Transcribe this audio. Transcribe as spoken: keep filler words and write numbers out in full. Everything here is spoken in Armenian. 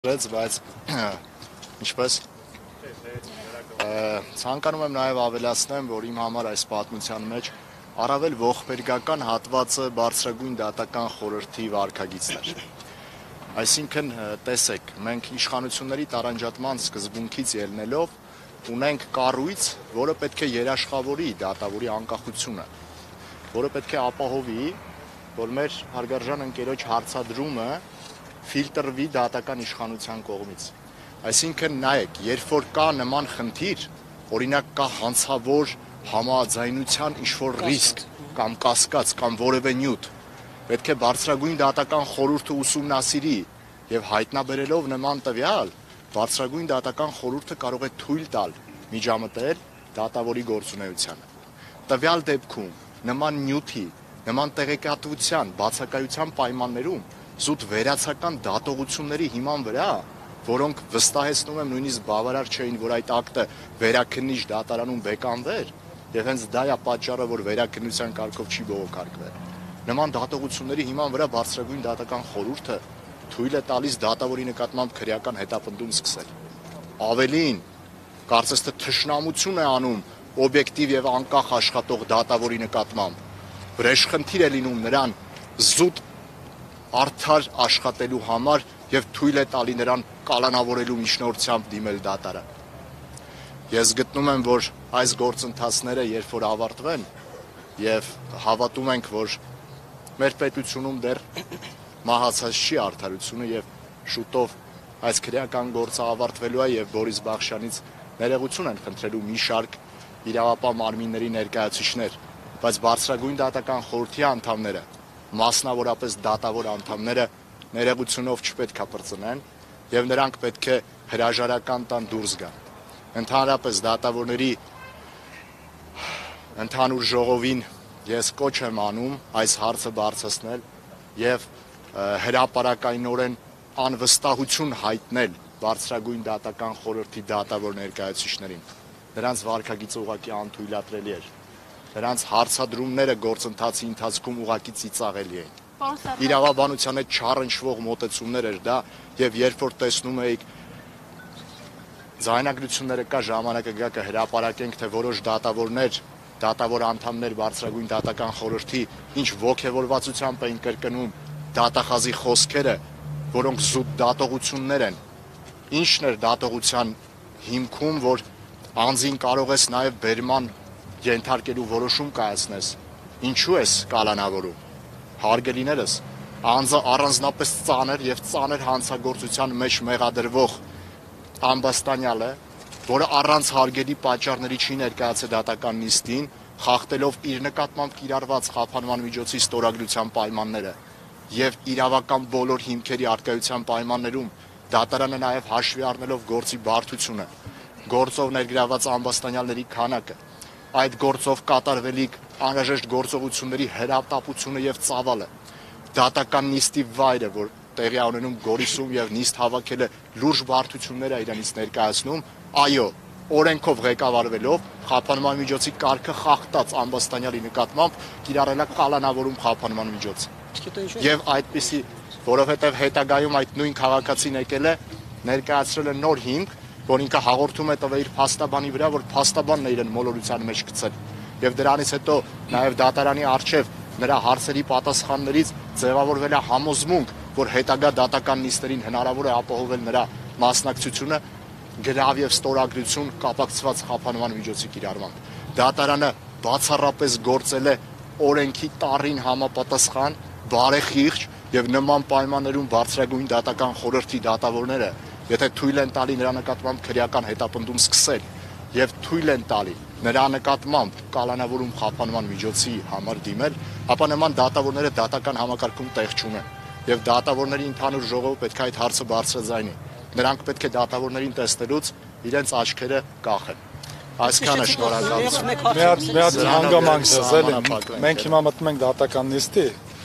բայց ինչպես ցանկանում եմ նաև ավելացնեմ, որ իմ համար այս պատմության մեջ առավել ողբերգական հատվածը բարձրագույն դատական խորհրդի վարքագիծն էր։ Այսինքն, տեսեք, մենք իշխանությունների տարանջատման սկզբունքից ելնելով ունենք կառույց, որը պետք է երաշխավորի դատավորի անկախությունը, որը պետք է ապահովի, որ մեր հարգարժան ընկերոջ հարցադրումը ֆիլտրվի դատական իշխանության կողմից։ Այսինքն, նայեք, երբ որ կա նման խնդիր, օրինակ կա հանցավոր համաձայնության ինչ-որ ռիսկ կամ կասկած կամ որևէ նյութ, պետք է բարձրագույն դատական խորհուրդը ուսումնասիրի եւ հայտնաբերելով նման տվյալ, բարձրագույն դատական խորհուրդը կարող է թույլ տալ միջամտել դատավորի գործունեությանը։ Տվյալ դեպքում նման նյութի, նման տեղեկատվության բացակայության պայմաններում զուտ վերացական դատողությունների հիման վրա, որոնք վստահեցնում եմ նույնիսկ բավարար չէին, որ այդ ակտը վերաքննիչ դատարանում բեկանվեր, եւ հենց դա է պատճառը, որ վերաքննության կարգով չի բողոքարկվել։ Նման դատողությունների հիման վրա բարձրագույն դատական խորհուրդը թույլ է տալիս դատավորի նկատմամբ քրեական հետապնդում սկսել։ Ավելին, կարծես թե թշնամություն է անում օբյեկտիվ եւ անկախ աշխատող դատավորի նկատմամբ։ Վրեժխնդիր է լինում նրան զուտ արդար աշխատելու համար եւ թույլ է տալի նրան կալանավորելու միջնորդությամբ դիմել դատարան։ Ես գտնում եմ, որ այս գործընթացները երբ որ ավարտվեն եւ հավատում ենք, որ մեր պետությունում դեռ մահացած չի արդարությունը եւ շուտով այս քրեական գործը ավարտվելու է եւ Բորիս Բախշյանից ներողություն են խնդրելու մի շարք իրավապահ մարմինների ներկայացուցիչներ, բայց բարձրագույն դատական խորհրդի անդամները, մասնավորապես դատավոր անդամները ներողությունով չպետք է պրծնեն եւ նրանք պետք է հրաժարական տան դուրս գան։ Ընդհանրապես դատավորների ընդհանուր ժողովին ես կոչ եմ անում այս հարցը բարձրացնել եւ հրապարակայնորեն անվստահություն հայտնել բարձրագույն դատական խորհրդի դատավոր ներկայացուցիչներին։ Նրանց վարքագիծը ուղղակի անթույլատրելի էր։ Նրանց հարցադրումները գործընթացի ընթացքում ուղղակի ծիծաղելի էին։ Իրավաբանության հետ չառընչվող մոտեցումներ էր դա եւ երբ որ տեսնում էիք ձայնագրությունները կա, ժամանակը գա կհրապարակենք, թե որոշ դատավորներ, դատավոր անդամներ բարձրագույն դատական խորհրդի ինչ ոգևորվածությամբ էին կրկնում դատախազի խոսքերը, որոնք զուտ դատողություններ են։ Ինչն էր դատողության հիմքում, որ անձին կարող ես նաեւ բերման ենթարկելու որոշում կայացնես։ Ինչու ես կալանավորում։ Հարգելիներս, անձը առանձնապես ծանր եւ ծանր հանցագործության մեջ մեղադրվող ամբաստանյալը, որը առանց հարգելի պատճառների չի ներկայացել դատական նիստին, խախտելով իր նկատմամբ կիրառված խափանման միջոցի ստորագրության պայմանները եւ իրավական բոլոր հիմքերի արկայության պայմաններում դատարանը նաեւ հաշվի առնելով գործի բարդությունը, գործով ներգրաված ամբաստանյալների քանակը, այդ գործով կատարվելիք անհրաժեշտ գործողությունների հրատապությունը եւ ծավալը, դատական նիստի վայրը, որ տեղի ունենում Գորիսում եւ նիստ հավաքելը լուրջ բարդություններ է իրանից ներկայացնում, այո, օրենքով ղեկավարվելով խափանման միջոցի կարգը խախտած ամբաստանյալի նկատմամբ կիրառել է կալանավորում խափանման միջոց։ Եվ այդպիսի, որովհետեւ հետագայում այդ նույն քաղաքացին եկել է ներկայացրել է նոր հիմք, որ ինքը հաղորդում է տվել իր փաստաբանի վրա, որ փաստաբանն է իրեն մոլորության մեջ գցել։ Եվ դրանից հետո նաև դատարանի առջև նրա հարցերի պատասխաններից ձևավորվել է համոզմունք, որ հետագա դատական նիստերին հնարավոր է ապահովել նրա մասնակցությունը գրավ եւ ստորագրություն կապակցված խափանման միջոցի կիրառմամբ։ Դատարանը բացառապես գործել է օրենքի տառին համապատասխան, բարեխիղճ եւ նման պայմաններում բարձրագույն դատական խորհրդի դատավորները, եթե թույլ են տալի նրա նկատմամբ քրեական հետապնդում սկսել եւ թույլ են տալի նրա նկատմամբ կալանավորում խափանման միջոցի համար դիմել, ապա նման դատավորները դատական համակարգում տեղ չունեն եւ դատավորների ընդհանուր ժողովը պետք է այդ հարցը բարձրաձայնի։ Նրանք պետք է դատավորներին տեսնելուց իրենց աչքերը կախեն։ Այսքանը շնորհակալություն։ Մի հատ հանգամանք ձեզ էլի։ Մենք հիմա մտնում ենք դատական նիստի